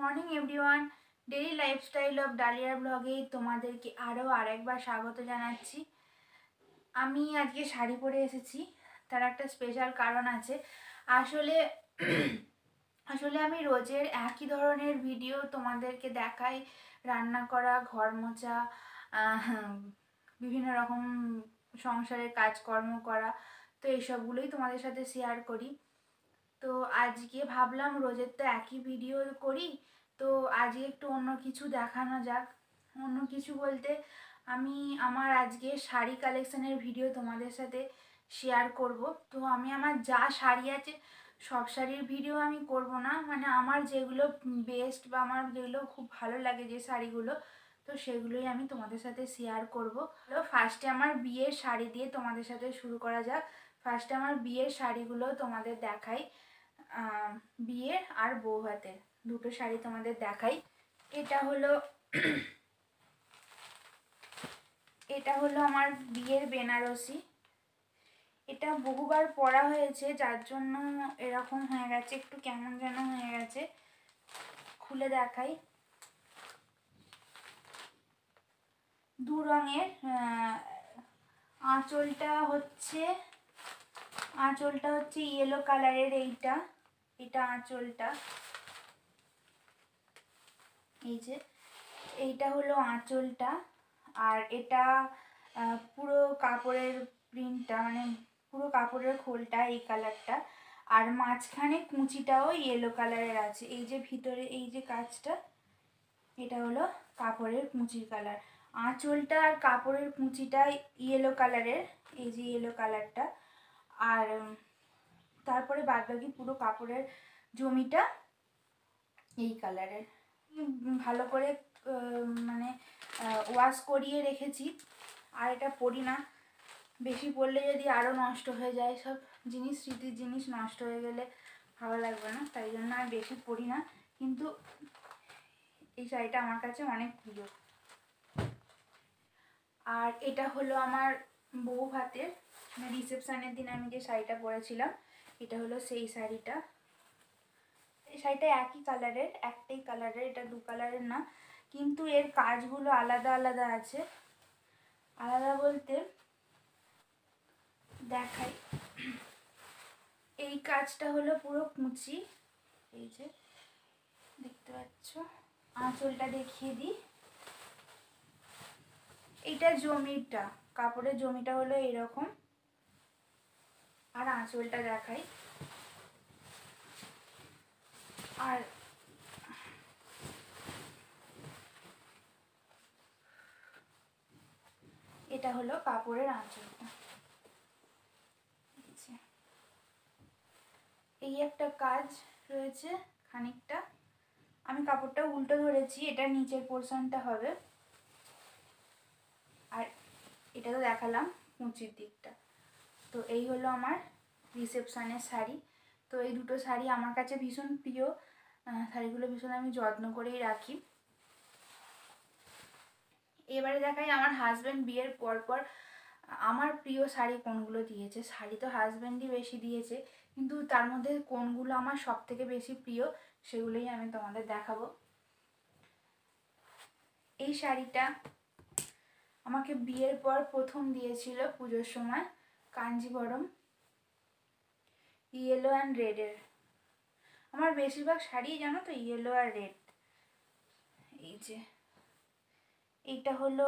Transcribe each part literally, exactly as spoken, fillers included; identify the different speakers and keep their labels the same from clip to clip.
Speaker 1: Morning everyone, daily lifestyle of ডালিয়ার ব্লগে তোমাদেরকে আরও আরেকবার স্বাগত জানাচ্ছি। আমি আজকে শাড়ি পরে এসেছি, তার একটা স্পেশাল কারণ আছে। আসলে আসলে আমি রোজের একই ধরনের ভিডিও তোমাদেরকে দেখাই, রান্না করা, ঘর মোছা, বিভিন্ন রকম সংসারের কাজকর্ম করা, তো এইসবগুলোই তোমাদের সাথে শেয়ার করি। তো আজকে ভাবলাম রোজের তো একই ভিডিও করি, তো আজকে একটু অন্য কিছু দেখানো যাক। অন্য কিছু বলতে আমি আমার আজকে শাড়ি কালেকশানের ভিডিও তোমাদের সাথে শেয়ার করব। তো আমি আমার যা শাড়ি আছে সব শাড়ির ভিডিও আমি করব না, মানে আমার যেগুলো বেস্ট বা আমার যেগুলো খুব ভালো লাগে যে শাড়িগুলো, তো সেগুলোই আমি তোমাদের সাথে শেয়ার করব। তো ফার্স্টে আমার বিয়ের শাড়ি দিয়ে তোমাদের সাথে শুরু করা যাক। ফার্স্টে আমার বিয়ের শাড়িগুলো তোমাদের দেখাই, বিয়ের আর বউ ভাতের দুটো শাড়ি তোমাদের দেখাই। এটা হলো এটা হলো আমার বিয়ের বেনারসি। এটা বহুবার পরা হয়েছে, যার জন্য এরকম হয়ে গেছে, একটু কেমন যেন হয়ে গেছে। খুলে দেখাই। দু রঙের, আঁচলটা হচ্ছে আঁচলটা হচ্ছে ইয়েলো কালারের। এইটা এটা আঁচলটা, এই যে এইটা হলো আঁচলটা। আর এটা পুরো কাপড়ের প্রিন্টটা, মানে পুরো কাপড়ের খোলটা এই কালারটা। আর মাঝখানে কুঁচিটাও ইয়েলো কালারের আছে। এই যে ভিতরে এই যে কাজটা, এটা হলো কাপড়ের কুঁচির কালার। আঁচলটা আর কাপড়ের কুঁচিটা ইয়েলো কালারের, এই যে ইয়েলো কালারটা। আর তারপরে বাদবাকি পুরো কাপড়ের জমিটা এই কালারের। ভালো করে মানে ওয়াশ করিয়ে রেখেছি, আর এটা পরি না। বেশি পরলে যদি আরও নষ্ট হয়ে যায়, সব জিনিস স্মৃতির জিনিস নষ্ট হয়ে গেলে ভালো লাগবে না, তাই জন্য আর বেশি পরি না। কিন্তু এই শাড়িটা আমার কাছে অনেক প্রিয়। আর এটা হলো আমার বউ ভাতের, মানে রিসেপশানের দিন আমি যে শাড়িটা পরেছিলাম, এটা হলো সেই শাড়িটা। এই শাড়িটা একই কালারের, একটাই কালারের, এটা দু কালারের না, কিন্তু এর কাজগুলো আলাদা আলাদা আছে। আলাদা বলতে দেখাই। এই কাজটা হলো পুরো কুঁচি, এই যে দেখতে পাচ্ছ। আঁচলটা দেখিয়ে দিই। এইটা জমিটা, কাপড়ের জমিটা হলো এইরকম। আর আঁচলটা দেখাই। আর এটা হলো কাপড়ের আঁচলটা। এই একটা কাজ রয়েছে খানিকটা। আমি কাপড়টা উল্টো ধরেছি, এটা নিচের পোর্শনটা হবে। আর এটা তো দেখালাম কুঁচির দিকটা। তো এই হলো আমার রিসেপশানের শাড়ি। তো এই দুটো শাড়ি আমার কাছে ভীষণ প্রিয়, শাড়িগুলো ভীষণ আমি যত্ন করেই রাখি। এবারে দেখাই আমার হাজব্যান্ড বিয়ের পর পর আমার প্রিয় শাড়ি কোনগুলো দিয়েছে। শাড়ি তো হাজব্যান্ডই বেশি দিয়েছে, কিন্তু তার মধ্যে কোনগুলো আমার সব থেকে বেশি প্রিয় সেগুলোই আমি তোমাদের দেখাবো। এই শাড়িটা আমাকে বিয়ের পর প্রথম দিয়েছিল পুজোর সময়, কাঞ্জিভরম ইয়েলো অ্যান্ড রেডের। আমার বেশিরভাগ শাড়ি জানো তো ইয়েলো আর রেড। এই যে এইটা হলো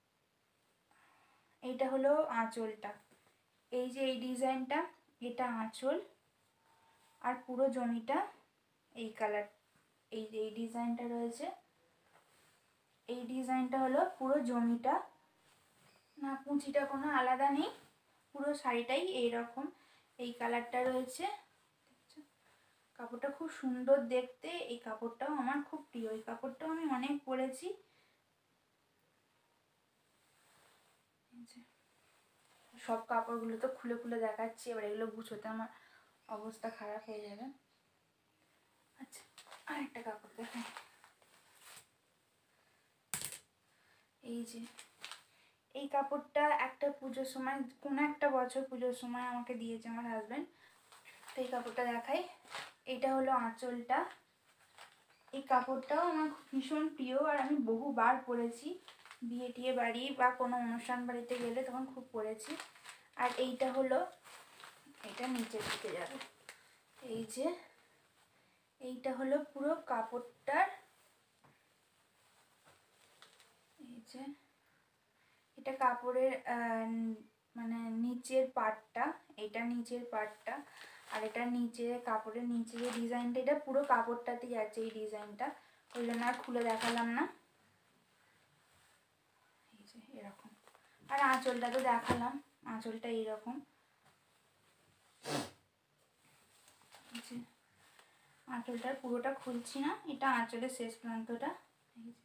Speaker 1: এইটা হলো আঁচলটা, এই যে এই ডিজাইনটা, এটা আঁচল। আর পুরো জমিটা এই কালার, এই যে এই ডিজাইনটা রয়েছে, এই ডিজাইনটা হলো পুরো জমিটা। না, কুঁচিটা কোনো আলাদা নেই, পুরো শাড়িটাই এইরকম এই কালারটা রয়েছে। কাপড়টা খুব সুন্দর দেখতে, এই কাপড়টাও আমার খুব প্রিয়, এই কাপড়টাও আমি অনেক পরেছি। সব কাপড়গুলো তো খুলে খুলে দেখাচ্ছি, এবার এগুলো গুছোতে আমার অবস্থা খারাপ হয়ে যাবে। আচ্ছা, আরেকটা কাপড় দেখাই। এই যে এই কাপড়টা একটা পুজোর সময়, কোনো একটা বছর পুজোর সময় আমাকে দিয়েছে আমার হাজব্যান্ড। তো এই কাপড়টা দেখাই। এইটা হলো আঁচলটা, এই কাপড়টাও আমার ভীষণ প্রিয়, আর আমি বহুবার পরেছি বিয়ে টিয়ে বাড়ি বা কোনো অনুষ্ঠান বাড়িতে গেলে তখন খুব পরেছি। আর এইটা হলো, এটা নিচের দিকে যাবে, এই যে এইটা হলো পুরো কাপড়টার, এই যে এটা কাপড়ের মানে নিচের পার্টটা, এটা নিচের পার্টটা, আর এটা নিচে কাপড়ের নিচে যে ডিজাইনটা, এটা পুরো কাপড়টাতেই আছে এই ডিজাইনটা, ওই জন্য আর খুলে দেখালাম না। এই যে এরকম, আর আঁচলটা তো দেখালাম, আঁচলটা এইরকম। আঁচলটার পুরোটা খুলছি না, এটা আঁচলের শেষ প্রান্তটা। এই যে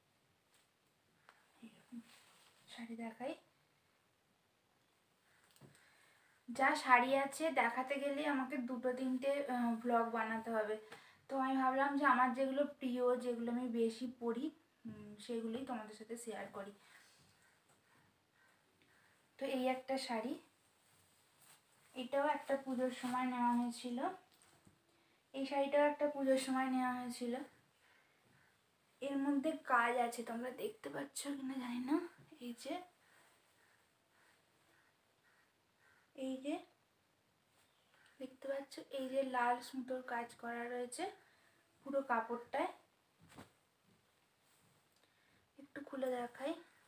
Speaker 1: এরকম শাড়ি দেখাই, যা শাড়ি আছে দেখাতে গেলে আমাকে দুটো তিনটে ব্লগ বানাতে হবে। তো আমি ভাবলাম যে আমার যেগুলো প্রিয়, যেগুলো আমি বেশি পরি, সেগুলোই তোমাদের সাথে শেয়ার করি। তো এই একটা শাড়ি, এটাও একটা পুজোর সময় নেওয়া হয়েছিল, এই শাড়িটাও একটা পুজোর সময় নেওয়া হয়েছিল। এর মধ্যে কাজ আছে, তোমরা দেখতে পাচ্ছ কিনা জানি না, এই যে এই যে দেখতে পাচ্ছ, এই যে লাল সুতোর কাজ করা রয়েছে পুরো কাপড়টায়। একটু খুলে দেখাই,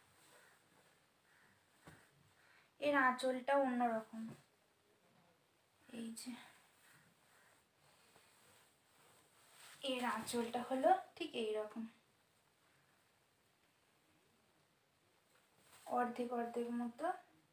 Speaker 1: এর আঁচলটা অন্যরকম, এই যে এর আঁচলটা হলো ঠিক এইরকম, অর্ধেক অর্ধেক মতো।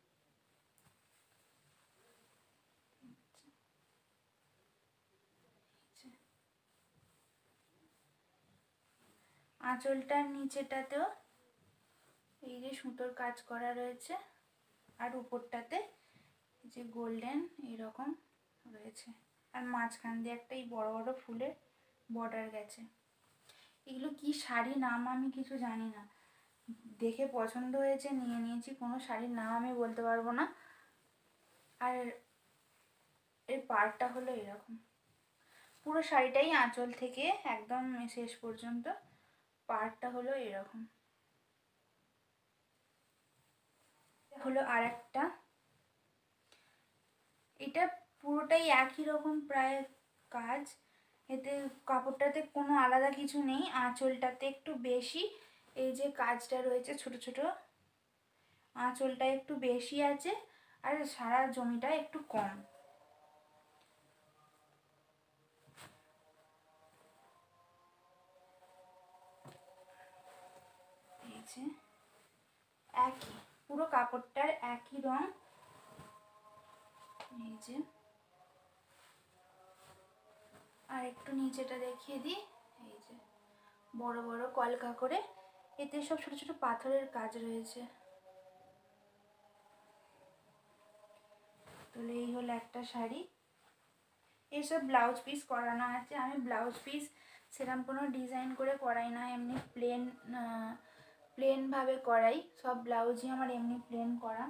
Speaker 1: আঁচলটার নিচেটাতেও এই যে সুতোর কাজ করা রয়েছে, আর উপরটাতে যে গোল্ডেন এরকম রয়েছে, আর মাঝখান দিয়ে একটা এই বড় বড় ফুলের বর্ডার গেছে। এগুলো কি শাড়ি নাম আমি কিছু জানি না, দেখে পছন্দ হয়েছে নিয়ে নিয়েছি, কোনো শাড়ির নাম আমি বলতে পারবো না। আর এর পাড়টা হলো এরকম, পুরো শাড়িটাই আঁচল থেকে একদম শেষ পর্যন্ত পাড়টা হলো এরকম। হলো আর একটা, এটা পুরোটাই একই রকম প্রায় কাজ, এতে কাপড়টাতে কোনো আলাদা কিছু নেই, আঁচলটাতে একটু বেশি এই যে কাজটা রয়েছে ছোট ছোট, আঁচলটা একটু বেশি আছে, আর সারা জমিটা একটু কম। এই যে একই, পুরো কাপড়টার একই রং, এই যে আর একটু নিচেটা দেখিয়ে দিই, এই যে বড় বড় কলকা করে, এতে সব ছোট ছোট পাথরের কাজ রয়েছে। তাহলে এই হলো একটা শাড়ি, এইসব ব্লাউজ পিস করানো আছে, আমি ব্লাউজ পিস সেরকম কোনো ডিজাইন করে করাই না, এমনি প্লেন প্লেনভাবে করাই, সব ব্লাউজই আমার এমনি প্লেন করা।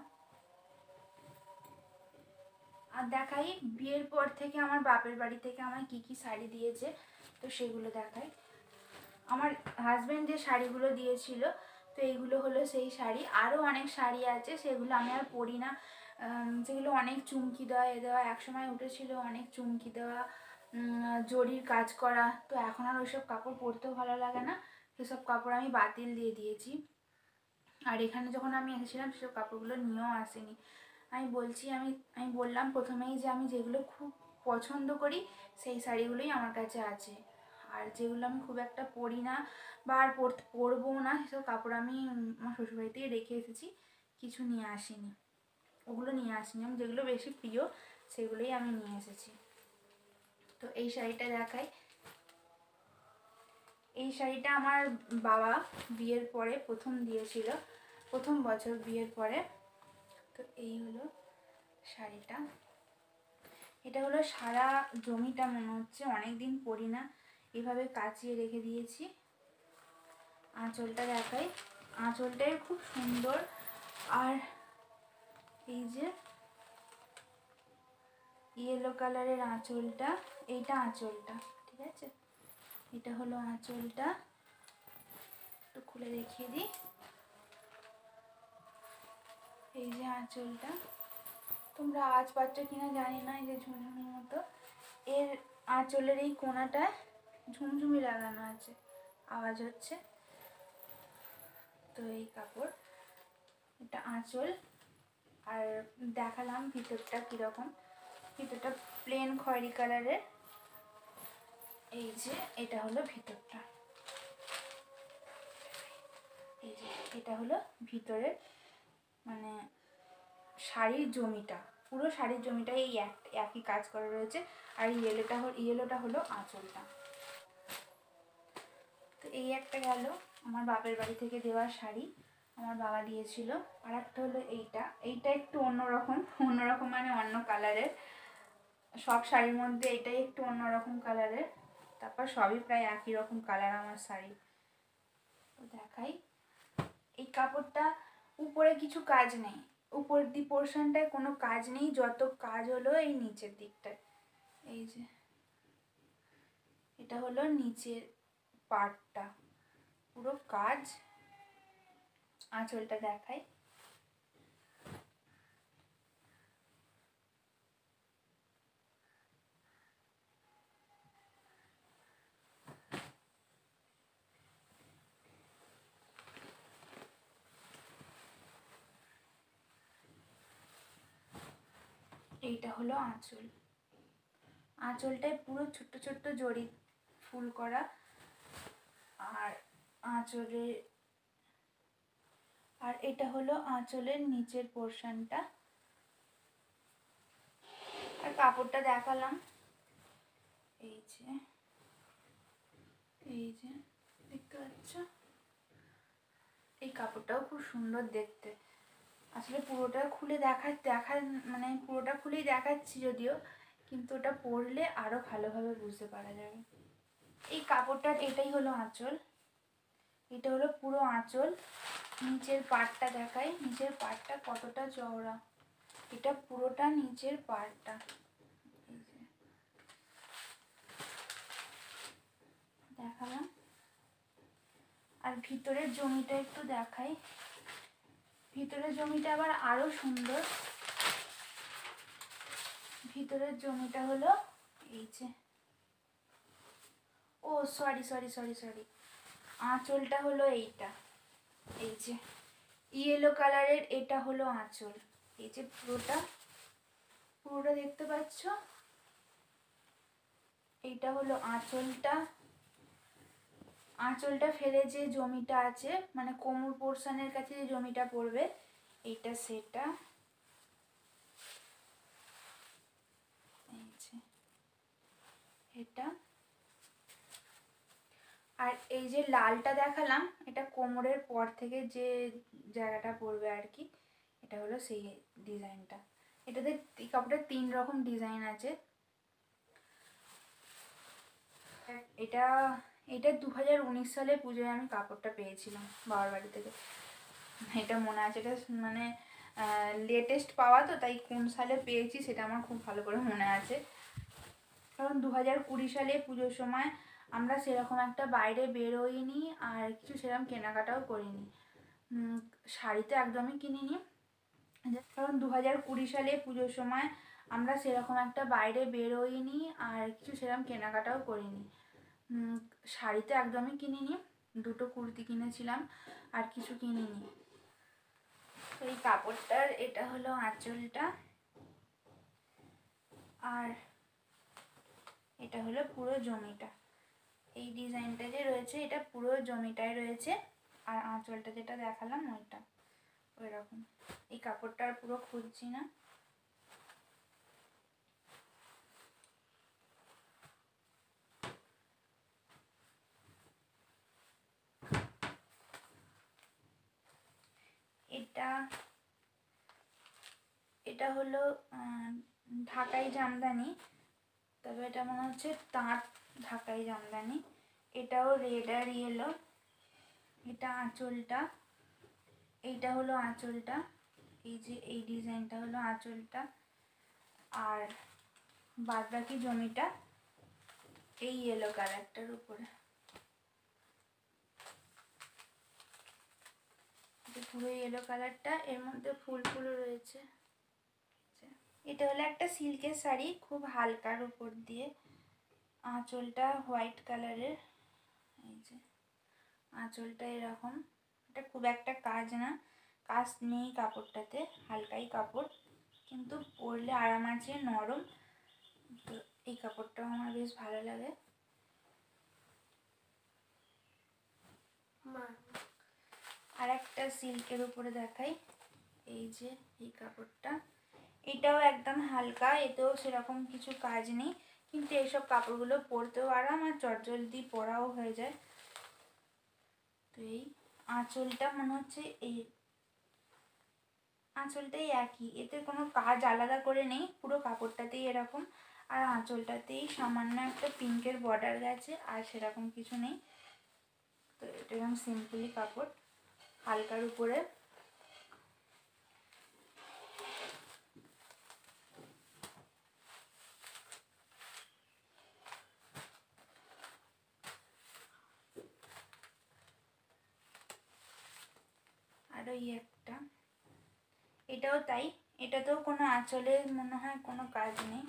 Speaker 1: আর দেখাই বিয়ের পর থেকে আমার বাপের বাড়ি থেকে আমায় কী কী শাড়ি দিয়েছে, তো সেগুলো দেখাই। আমার হাজব্যান্ড যে শাড়িগুলো দিয়েছিল, তো এইগুলো হলো সেই শাড়ি, আরও অনেক শাড়ি আছে সেগুলো আমি আর পরি না, যেগুলো অনেক চুমকি দেওয়া এ দেওয়া, একসময় উঠেছিল অনেক চুমকি দেওয়া জরির কাজ করা, তো এখন আর ওইসব কাপড় পরতেও ভালো লাগে না, সেসব কাপড় আমি বাতিল দিয়ে দিয়েছি। আর এখানে যখন আমি এসেছিলাম সেসব কাপড়গুলো নিয়েও আসেনি। আমি বলছি আমি আমি বললাম প্রথমেই যে আমি যেগুলো খুব পছন্দ করি সেই শাড়িগুলোই আমার কাছে আছে, আর যেগুলো আমি খুব একটা পরি না বা আর পরতে পরবো না সেসব কাপড় আমি আমার শ্বশুরবাড়িতেই রেখে এসেছি, কিছু নিয়ে আসিনি, ওগুলো নিয়ে আসিনি, আমি যেগুলো বেশি প্রিয় সেগুলোই আমি নিয়ে এসেছি। তো এই শাড়িটা দেখাই, এই শাড়িটা আমার বাবা বিয়ের পরে প্রথম দিয়েছিল, প্রথম বছর বিয়ের পরে। তো এই হলো শাড়িটা, এটা হলো সারা জমিটা মনে হচ্ছে অনেক দিন পরি না, এভাবে কাচিয়ে রেখে দিয়েছি। আঁচলটা দেখাই, আঁচলটাই খুব সুন্দর, আর এই যে ইয়েলো কালারের আঁচলটা, এইটা আঁচলটা, ঠিক আছে, এটা হলো আঁচলটা, একটু খুলে দেখিয়ে দিই। এই যে আঁচলটা, তোমরা আওয়াজ পাচ্ছ কিনা জানি না, এই যে ঝুমঝুমির মতো এর আঁচলের এই কোনাটা ঝুমঝুমি লাগানো আছে, আওয়াজ হচ্ছে। তো এই কাপড়, এটা আঁচল। আর দেখালাম ভিতরটা কীরকম, ভিতরটা প্লেন খয়েরি কালারের। এই যে এটা হলো ভিতরটা, এই যে এটা হলো ভিতরের মানে শাড়ির জমিটা, পুরো শাড়ির জমিটা এই এক একই কাজ করা রয়েছে। আর ইয়েলোটা হল ইয়েলোটা হলো আঁচলটা। তো এই একটা গেল আমার বাপের বাড়ি থেকে দেওয়া শাড়ি, আমার বাবা দিয়েছিল। আর একটা হলো এইটা, এইটা একটু অন্যরকম, অন্যরকম মানে অন্য কালারের। সব শাড়ির মধ্যে এটাই একটু অন্যরকম কালারের, তারপর সবই প্রায় একই রকম কালার আমার শাড়ি। তো দেখাই, এই কাপড়টা উপরে কিছু কাজ নেই, উপর দি পোর্শনটায় কোনো কাজ নেই, যত কাজ হলো এই নিচের দিকটায়। এই যে এটা হলো নিচের পার্টটা, পুরো কাজ। আঁচলটা দেখাই, এইটা হলো আঁচল। আঁচলটায় পুরো ছোট্ট ছোট্ট জড়ি ফুল করা। আর আঁচলে আর এটা হলো আঁচলের নিচের পোর্শনটা। আর কাপড়টা দেখালাম, এই যে এই যে দেখতে পাচ্ছ, এই কাপড়টাও খুব সুন্দর দেখতে। আসলে পুরোটা খুলে দেখা দেখা মানে পুরোটা খুলেই দেখাচ্ছি যদিও, কিন্তু ওটা পরলে আরও ভালোভাবে বুঝতে পারা যাবে। এই কাপড়টার এটাই হলো আঁচল, এটা হলো পুরো আঁচল। নিচের পাড়টা দেখাই, নিচের পাড়টা কতটা চওড়া, এটা পুরোটা নিচের পাড়টা। দেখালাম। আর ভিতরের জমিটা একটু দেখাই, ভিতরের জমিটা আবার আরো সুন্দর। ভিতরের জমিটা হলো এই যে, ও সরি সরি সরি সরি আঁচলটা হলো এইটা, এই যে ইয়েলো কালারের, এটা হলো আঁচল। এই যে পুরোটা পুরোটা দেখতে পাচ্ছ, এইটা হলো আঁচলটা। আঁচলটা ফেলে যে জমিটা আছে মানে কোমর পোর্শনের কাছে যে জমিটা পড়বে, এইটা সেটা। এই যে এটা। আর এই যে লালটা দেখালাম, এটা কোমরের পর থেকে যে জায়গাটা পড়বে আর কি, এটা হলো সেই ডিজাইনটা। এটাতে এই কাপড়ের তিন রকম ডিজাইন আছে। এটা এটা দু হাজার উনিশ সালে পুজোয় আমি কাপড়টা পেয়েছিলাম বাবার বাড়ি থেকে, এটা মনে আছে। এটা মানে লেটেস্ট পাওয়া তো, তাই কোন সালে পেয়েছি সেটা আমার খুব ভালো করে মনে আছে। কারণ দু হাজার কুড়ি সালে পুজোর সময় আমরা সেরকম একটা বাইরে বেরোইনি, আর কিছু সেরকম কেনাকাটাও করিনি, শাড়ি তো একদমই কিনিনি। কারণ দু হাজার কুড়ি সালে পুজোর সময় আমরা সেরকম একটা বাইরে বেরোইনি, আর কিছু সেরকম কেনাকাটাও করিনি, শাড়ি তো একদমই কিনিনি, দুটো কুর্তি কিনেছিলাম, আর কিছু কিনিনি। তো এই কাপড়টার এটা হলো আঁচলটা, আর এটা হলো পুরো জমিটা। এই ডিজাইনটা যে রয়েছে এটা পুরো জমিটায় রয়েছে, আর আঁচলটা যেটা দেখালাম ওইটা ওই রকম। এই কাপড়টা আর পুরো খুঁজছি না। এটা এটা হলো ঢাকাই জামদানি, তবে এটা মনে হচ্ছে তাঁত ঢাকাই জামদানি। এটাও রেড আর ইয়েলো। এটা আঁচলটা, এইটা হলো আঁচলটা, এই যে এই ডিজাইনটা হলো আঁচলটা। আর বাদ বাকি জমিটা এই ইয়েলো কালারটার উপরে। পুরো ইয়েলো কালারটা, এর মধ্যে ফুল ফুলও রয়েছে। এটা হলো একটা সিল্কের শাড়ি, খুব হালকার উপর দিয়ে, আঁচলটা হোয়াইট কালারের। এই যে আঁচলটা এরকম, এটা খুব একটা কাজ না, কাজ নেই কাপড়টাতে, হালকাই কাপড়, কিন্তু পরলে আরাম আছে, নরম। তো এই কাপড়টাও আমার বেশ ভালো লাগে। আর একটা সিল্কের উপরে দেখাই, এই যে এই কাপড়টা, এটাও একদম হালকা, এতেও সেরকম কিছু কাজ নেই, কিন্তু এইসব কাপড়গুলো পরতেও আরাম আর চটজলদি পরাও হয়ে যায়। তো এই আঁচলটা মনে হচ্ছে এই আঁচলটাই একই, এতে কোনো কাজ আলাদা করে নেই, পুরো কাপড়টাতেই এরকম। আর আঁচলটাতেই সামান্য একটা পিঙ্কের বর্ডার গেছে, আর সেরকম কিছু নেই। তো এটা এরকম সিম্পলি কাপড়, হালকার উপরে। আর ওই একটা, এটাও তাই, এটাতেও কোনো আঁচলের মনে হয় কোনো কাজ নেই।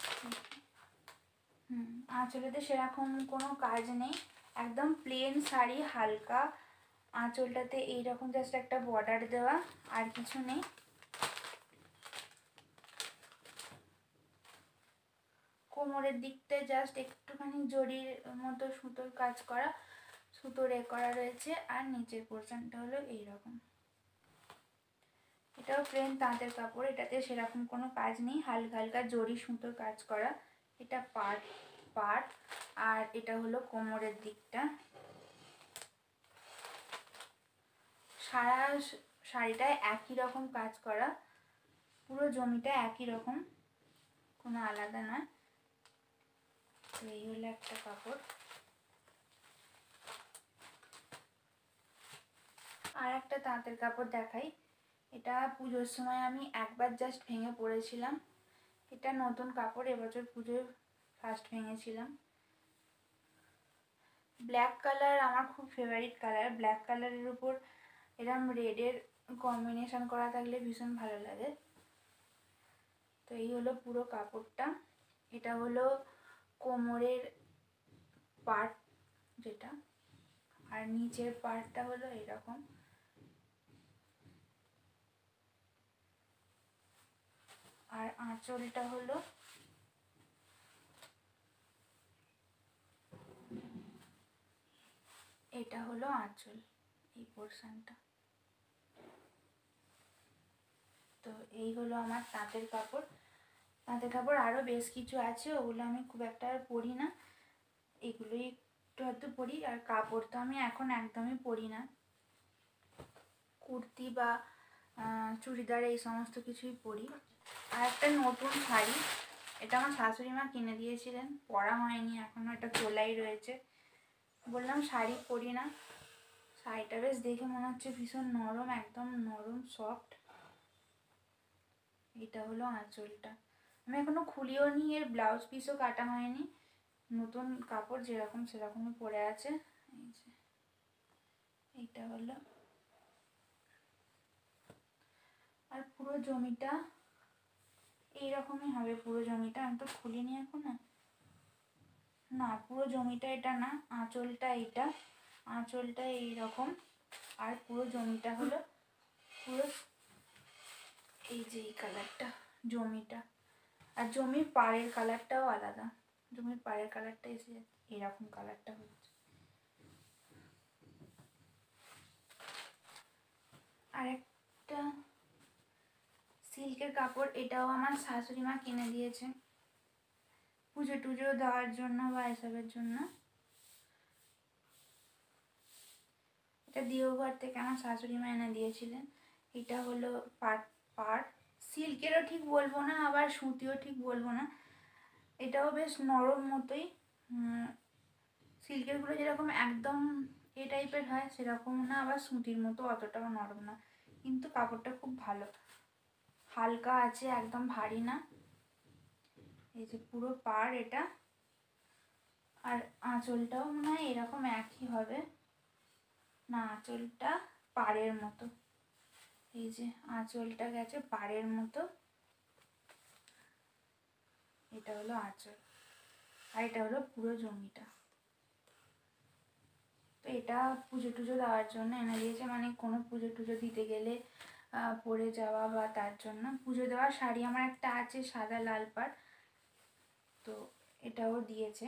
Speaker 1: হুম, আঁচলেতে সেরকম কোনো কাজ নেই, একদম প্লেন শাড়ি, হালকা, আঁচলটাতে এইরকম জাস্ট একটা বর্ডার দেওয়া, আর কিছু নেই। কোমরের দিকটায় জাস্ট একটুখানি জরির মতো সুতোর কাজ করা, সুতোর এ করা রয়েছে, আর নিচের পোর্শনটা হলো এইরকম। এটাও প্লেন তাঁতের কাপড়, এটাতে সেরকম কোনো কাজ নেই, হালকা হালকা জরি সুতোর কাজ করা। এটা পাট পাট আর এটা হলো কোমরের দিকটা। সারা শাড়িটায় একই রকম কাজ করা, পুরো জমিটা একই রকম, কোনো আলাদা নয়। তো এই হলো একটা কাপড়। আর একটা তাঁতের কাপড় দেখাই, এটা পুজোর সময় আমি একবার জাস্ট ভেঙে পড়েছিলাম, এটা নতুন কাপড়, এবছর পুজোয় ফার্স্ট ভেঙেছিলাম। ব্ল্যাক কালার আমার খুব ফেভারিট কালার, ব্ল্যাক কালারের উপর এরকম রেডের কম্বিনেশন করা থাকলে ভীষণ ভালো লাগে। তো এই হলো পুরো কাপড়টা, এটা হলো কোমরের পার্ট যেটা, আর নিচের পার্টটা হলো এরকম। আর আঁচলটা হলো এটা হলো আঁচল, এই পোর্শনটা। তো এই হলো আমার তাঁতের কাপড়। তাঁতের কাপড় আরও বেশ কিছু আছে, ওগুলো আমি খুব একটা আর পরি না, এগুলোই একটু আধটু পরি। আর কাপড় তো আমি এখন একদমই পরি না, কুর্তি বা চুড়িদার এই সমস্ত কিছুই পরি। আর একটা নতুন শাড়ি, এটা আমার শাশুড়ি মা কিনে দিয়েছিলেন, পরা হয়নি এখনও, এটা তোলাই রয়েছে। বললাম শাড়ি পরি না, শাড়িটা বেশ দেখে মনে হচ্ছে ভীষণ নরম, একদম নরম সফট। এটা হলো আঁচলটা, আমি এখনো খুলিও নি, এর ব্লাউজ পিসও কাটা হয়নি, নতুন কাপড় যেরকম সেরকমই পরে আছে। এই যে এইটা হলো, আর পুরো জমিটা এইরকমই হবে, পুরো জমিটা, আমি তো খুলিনি এখনো, না পুরো জমিটা এটা না, আঁচলটা এইটা, আঁচলটা এইরকম, আর পুরো জমিটা হলো পুরো এই যে এই কালারটা জমিটা। আর জমির পাড়ের কালারটাও আলাদা, জমির পাড়ের কালারটা এসে এরকম কালারটা হচ্ছে। আর একটা সিল্কের কাপড়, এটাও আমার শাশুড়ি মা কিনে দিয়েছে পুজো টুজো দেওয়ার জন্য বা এসবের জন্য। এটা দেওঘর থেকে আমার শাশুড়ি মা এনে দিয়েছিলেন। এটা হলো পাট পাট সিল্কেরও ঠিক বলবো না, আবার সুতিও ঠিক বলবো না, এটাও বেশ নরম মতোই, সিল্কেরগুলো যেরকম একদম এ টাইপের হয় সেরকম না, আবার সুতির মতো অতটাও নরম না, কিন্তু কাপড়টা খুব ভালো, হালকা আছে, একদম ভারী না। এই যে পুরো পাড় এটা, আর আঁচলটাও মনে হয় এরকম একই হবে, না আঁচলটা পাড়ের মতো, এই যে আঁচলটা গেছে পাড়ের মতো, এটা হলো আঁচল, আর এটা হলো পুরো জমিটা। তো এটা পুজো টুজো দেওয়ার জন্য এনে দিয়েছে, মানে কোনো পুজো টুজো দিতে গেলে পরে যাওয়া বা তার জন্য। পুজো দেওয়ার শাড়ি আমার একটা আছে সাদা লাল পাড়, তো এটাও দিয়েছে।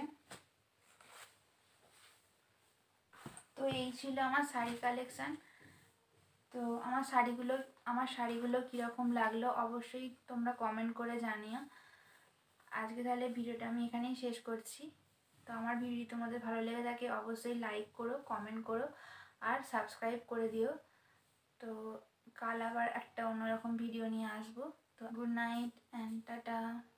Speaker 1: তো এই ছিল আমার শাড়ি কালেকশান। তো আমার শাড়িগুলো আমার শাড়িগুলো কীরকম লাগলো অবশ্যই তোমরা কমেন্ট করে জানিও। আজকে তাহলে ভিডিওটা আমি এখানেই শেষ করছি। তো আমার ভিডিও তোমাদের ভালো লেগে থাকে অবশ্যই লাইক করো, কমেন্ট করো আর সাবস্ক্রাইব করে দিও। তো কাল আবার একটা অন্যরকম ভিডিও নিয়ে আসবো। তো গুড নাইট অ্যান্ড টাটা।